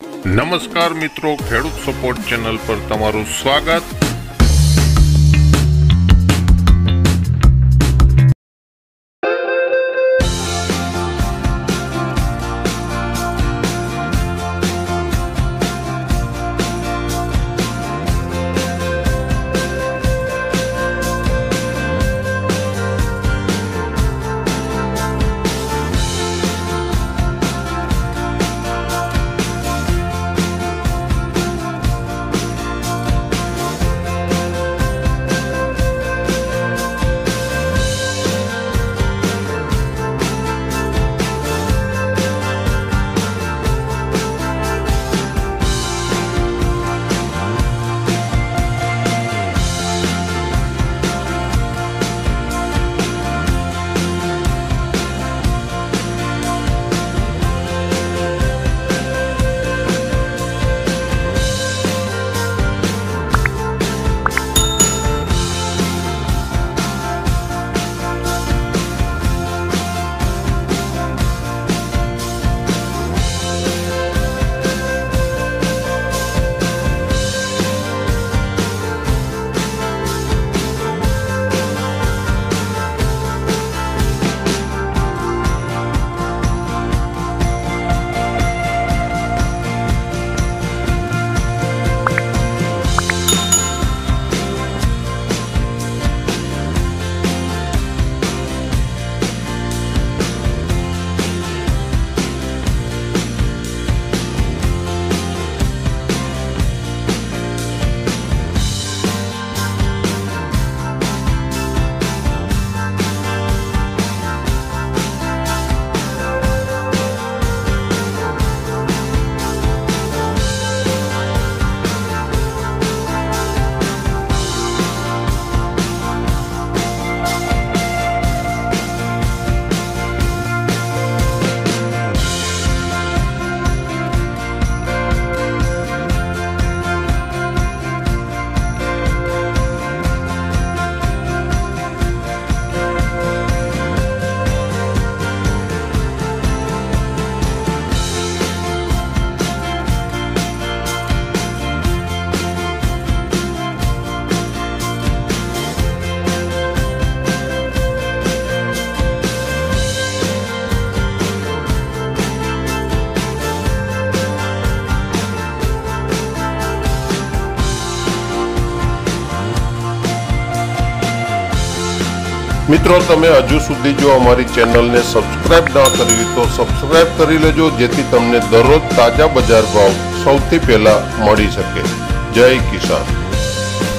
नमस्कार मित्रों, खेडूत support channel पर तमाરું स्वागत। मित्रों, तमे हजू सुधी जो अमारी चैनल ने सब्सक्राइब न करी तो सब्सक्राइब करी लेजो, जेथी तमने दररोज ताजा बजार भाव सौथी पहेला मळी सके। जय किसान।